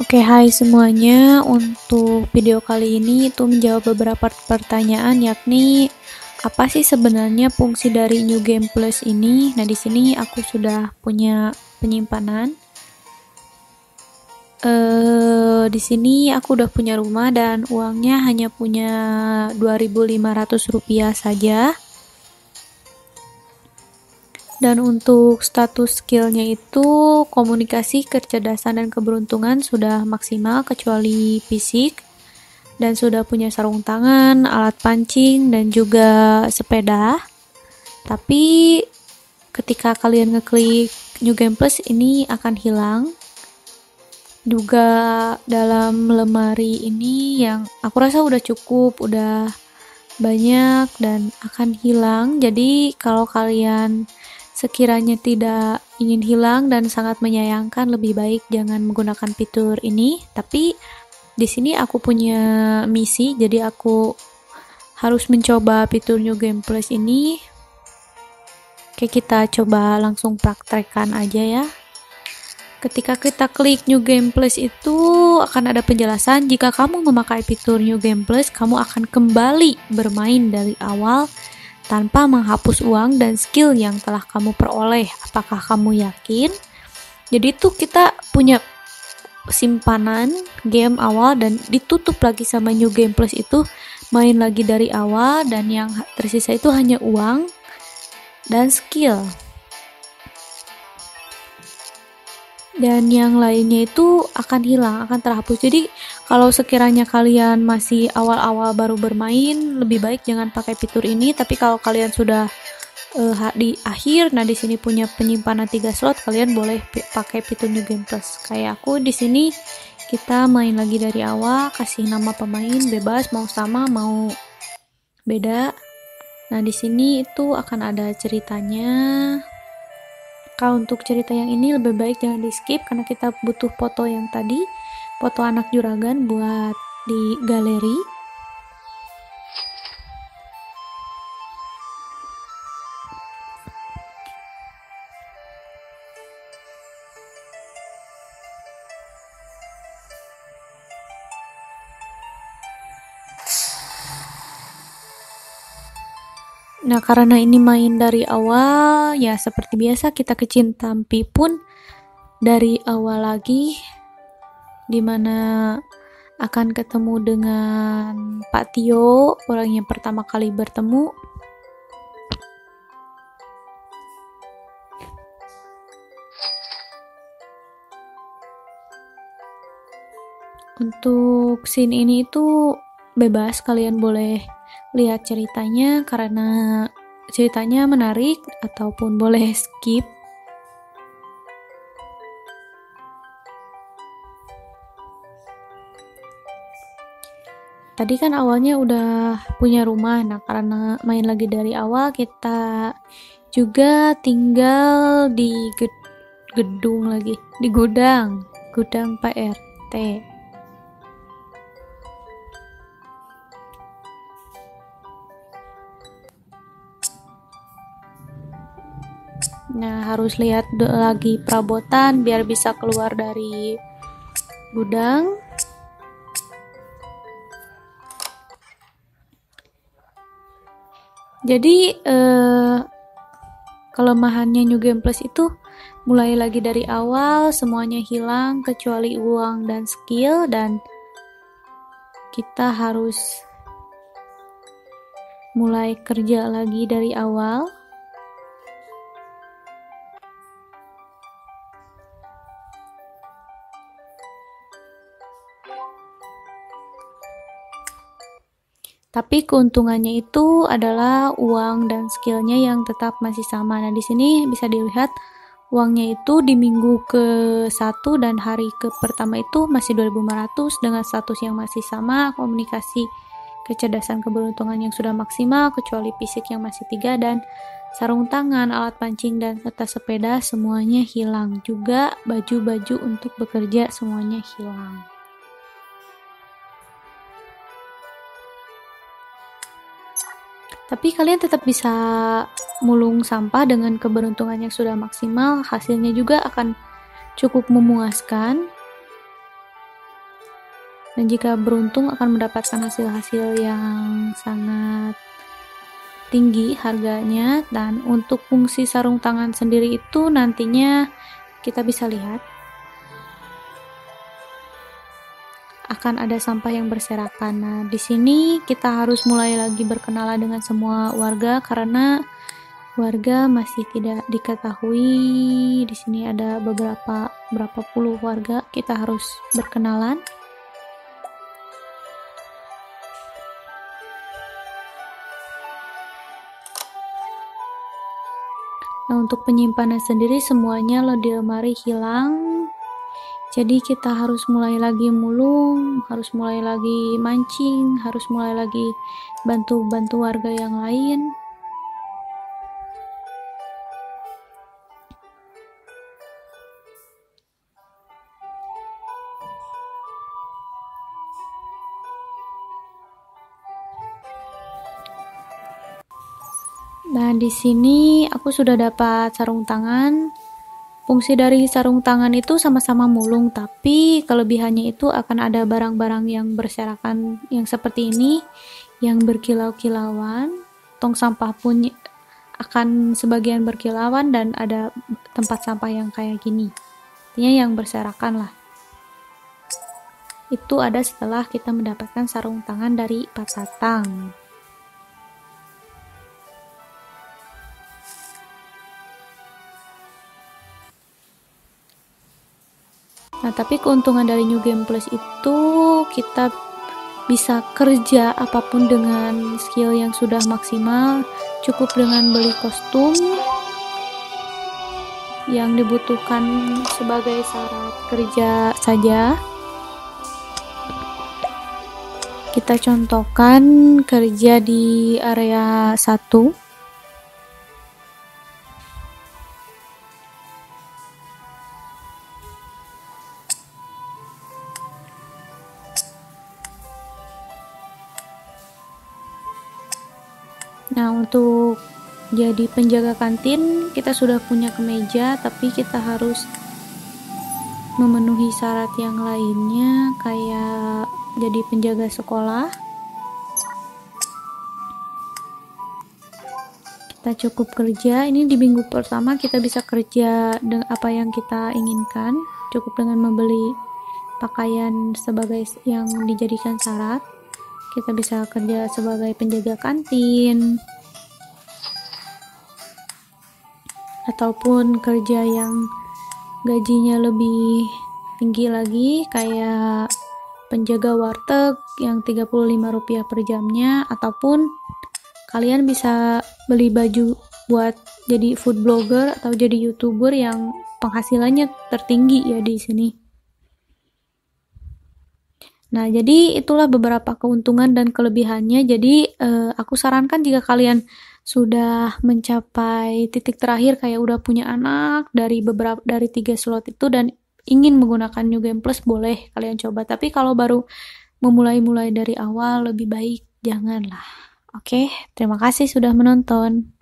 Oke, hai semuanya. Untuk video kali ini itu menjawab beberapa pertanyaan, yakni apa sih sebenarnya fungsi dari New Game Plus ini? Nah, di sini aku sudah punya penyimpanan. Di sini aku udah punya rumah dan uangnya hanya punya 2.500 rupiah saja. Dan untuk status skillnya itu komunikasi, kecerdasan, dan keberuntungan sudah maksimal kecuali fisik, dan sudah punya sarung tangan, alat pancing, dan juga sepeda. Tapi ketika kalian ngeklik New Game Plus ini akan hilang. Juga dalam lemari ini yang aku rasa udah cukup, udah banyak dan akan hilang. Jadi kalau kalian sekiranya tidak ingin hilang dan sangat menyayangkan, lebih baik jangan menggunakan fitur ini. Tapi di sini aku punya misi, jadi aku harus mencoba fitur New Game Plus ini. Oke, kita coba langsung praktekkan aja ya. Ketika kita klik New Game Plus itu akan ada penjelasan, jika kamu memakai fitur New Game Plus, kamu akan kembali bermain dari awal tanpa menghapus uang dan skill yang telah kamu peroleh. Apakah kamu yakin? Jadi tuh kita punya simpanan game awal dan ditutup lagi sama New Game Plus itu, main lagi dari awal, dan yang tersisa itu hanya uang dan skill. Dan yang lainnya itu akan hilang, akan terhapus. Jadi kalau sekiranya kalian masih awal-awal baru bermain, lebih baik jangan pakai fitur ini. Tapi kalau kalian sudah di akhir, nah di sini punya penyimpanan 3 slot, kalian boleh pakai fitur New Game Plus. Kayak aku di sini, kita main lagi dari awal, kasih nama pemain bebas, mau sama mau beda. Nah di sini itu akan ada ceritanya. Kalau untuk cerita yang ini lebih baik jangan di skip, karena kita butuh foto yang tadi, foto anak juragan buat di galeri. Nah, karena ini main dari awal, ya seperti biasa kita ke Cintampi pun dari awal lagi, dimana akan ketemu dengan Pak Tio, orang yang pertama kali bertemu. Untuk scene ini itu bebas, kalian boleh lihat ceritanya karena ceritanya menarik, ataupun boleh skip. Tadi kan awalnya udah punya rumah, nah karena main lagi dari awal, kita juga tinggal di gedung lagi, di gudang Pak RT. Nah, harus lihat lagi perabotan biar bisa keluar dari gudang. Jadi kelemahannya New Game Plus itu mulai lagi dari awal, semuanya hilang kecuali uang dan skill, dan kita harus mulai kerja lagi dari awal. Tapi keuntungannya itu adalah uang dan skillnya yang tetap masih sama. Nah, di sini bisa dilihat uangnya itu di minggu ke-1 dan hari pertama itu masih 2.500 dengan status yang masih sama, komunikasi, kecerdasan, keberuntungan yang sudah maksimal kecuali fisik yang masih 3, dan sarung tangan, alat pancing, dan serta sepeda semuanya hilang. Juga baju-baju untuk bekerja semuanya hilang. Tapi kalian tetap bisa mulung sampah dengan keberuntungan yang sudah maksimal, hasilnya juga akan cukup memuaskan. dan jika beruntung akan mendapatkan hasil-hasil yang sangat tinggi harganya. Dan untuk fungsi sarung tangan sendiri itu nantinya kita bisa lihat akan ada sampah yang berserakan. Nah, di sini kita harus mulai lagi berkenalan dengan semua warga karena warga masih tidak diketahui. Di sini ada berapa puluh warga, kita harus berkenalan. Nah, untuk penyimpanan sendiri semuanya di lemari hilang. Jadi kita harus mulai lagi mulung, harus mulai lagi mancing, harus mulai lagi bantu-bantu warga yang lain. Nah, di sini aku sudah dapat sarung tangan. Fungsi dari sarung tangan itu sama-sama mulung, tapi kelebihannya itu akan ada barang-barang yang berserakan yang seperti ini, yang berkilau-kilauan. Tong sampah pun akan sebagian berkilauan dan ada tempat sampah yang kayak gini. Artinya yang berserakan lah. Itu ada setelah kita mendapatkan sarung tangan dari Pak Tatang. Nah, tapi keuntungan dari New Game Plus itu kita bisa kerja apapun dengan skill yang sudah maksimal, cukup dengan beli kostum yang dibutuhkan sebagai syarat kerja saja. Kita contohkan kerja di area 1. Nah, untuk jadi penjaga kantin kita sudah punya kemeja, tapi kita harus memenuhi syarat yang lainnya kayak jadi penjaga sekolah. Kita cukup kerja, ini di minggu pertama kita bisa kerja dengan apa yang kita inginkan, cukup dengan membeli pakaian sebagai yang dijadikan syarat. Kita bisa kerja sebagai penjaga kantin ataupun kerja yang gajinya lebih tinggi lagi kayak penjaga warteg yang Rp35 per jamnya, ataupun kalian bisa beli baju buat jadi food blogger atau jadi YouTuber yang penghasilannya tertinggi ya di sini. Nah, jadi itulah beberapa keuntungan dan kelebihannya. Jadi aku sarankan jika kalian sudah mencapai titik terakhir kayak udah punya anak dari 3 slot itu dan ingin menggunakan New Game Plus, boleh kalian coba. Tapi kalau baru memulai dari awal lebih baik janganlah. Oke, terima kasih sudah menonton.